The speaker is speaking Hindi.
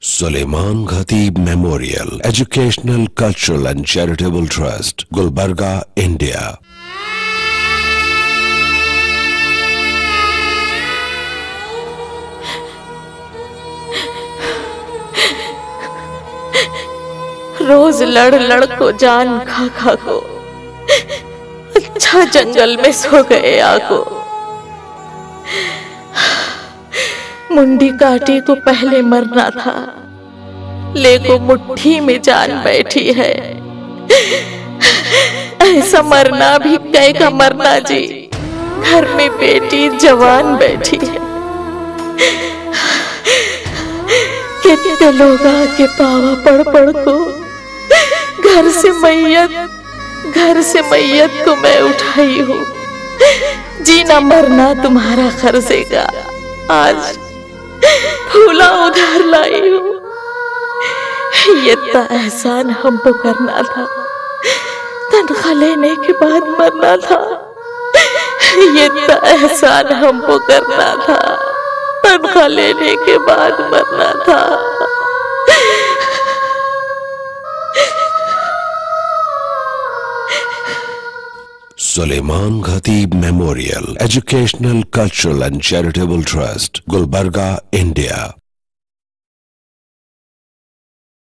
Suleiman Khatib Memorial Educational, Cultural and Charitable Trust, Gulbarga, India. रोज लड़ लड़ को जान खा खा को अच्छा जंगल में सो गए आगो। मुंडी काटी को पहले मरना था, लेको मुट्ठी में जान बैठी है। ऐसा मरना भी कई का मरना जी, घर में बेटी जवान बैठी है। कितने लोग आके पावा पड़ पड़ को घर से मैयत को मैं उठाई हूँ। जीना मरना तुम्हारा खर्चेगा, आज फूला उधार लाई हूँ। ये तो एहसान हमको करना था, तनख्वाह लेने के बाद मरना था। ये तो एहसान हमको करना था, तनख्वाह लेने के बाद मरना था। Suleiman Khatib Memorial Educational, Cultural and Charitable Trust, Gulbarga, India.